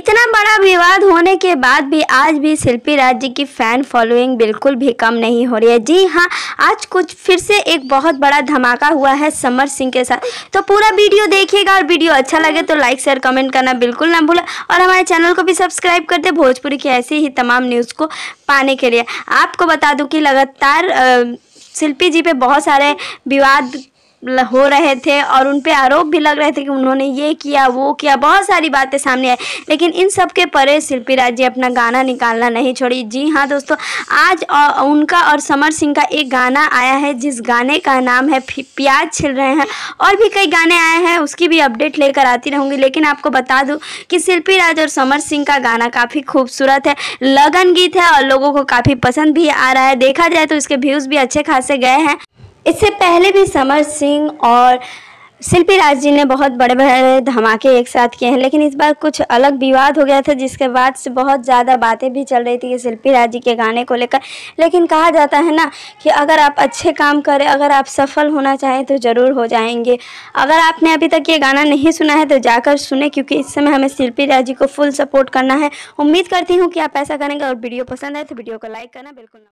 इतना बड़ा विवाद होने के बाद भी आज भी शिल्पी राज जी की फैन फॉलोइंग बिल्कुल भी कम नहीं हो रही है। जी हाँ, आज कुछ फिर से एक बहुत बड़ा धमाका हुआ है समर सिंह के साथ। तो पूरा वीडियो देखिएगा और वीडियो अच्छा लगे तो लाइक शेयर कमेंट करना बिल्कुल ना भूलें और हमारे चैनल को भी सब्सक्राइब कर दे भोजपुरी की ऐसी ही तमाम न्यूज़ को पाने के लिए। आपको बता दूं कि लगातार शिल्पी जी पे बहुत सारे विवाद हो रहे थे और उन पे आरोप भी लग रहे थे कि उन्होंने ये किया वो किया, बहुत सारी बातें सामने आई। लेकिन इन सब के परे शिल्पी राज जी अपना गाना निकालना नहीं छोड़ी। जी हाँ दोस्तों, आज उनका और समर सिंह का एक गाना आया है जिस गाने का नाम है प्याज छिल रहे हैं। और भी कई गाने आए हैं, उसकी भी अपडेट लेकर आती रहूँगी। लेकिन आपको बता दूँ कि शिल्पी राज और समर सिंह का गाना काफ़ी खूबसूरत है, लगन गीत है और लोगों को काफ़ी पसंद भी आ रहा है। देखा जाए तो इसके व्यूज़ भी अच्छे खासे गए हैं। इससे पहले भी समर सिंह और शिल्पी राज जी ने बहुत बड़े बड़े धमाके एक साथ किए हैं, लेकिन इस बार कुछ अलग विवाद हो गया था जिसके बाद से बहुत ज़्यादा बातें भी चल रही थी कि शिल्पी राज जी के गाने को लेकर। लेकिन कहा जाता है ना कि अगर आप अच्छे काम करें, अगर आप सफल होना चाहें तो ज़रूर हो जाएंगे। अगर आपने अभी तक ये गाना नहीं सुना है तो जाकर सुने, क्योंकि इस समय हमें शिल्पी राज जी को फुल सपोर्ट करना है। उम्मीद करती हूँ कि आप ऐसा करेंगे और वीडियो पसंद आए तो वीडियो को लाइक करना बिल्कुल ना।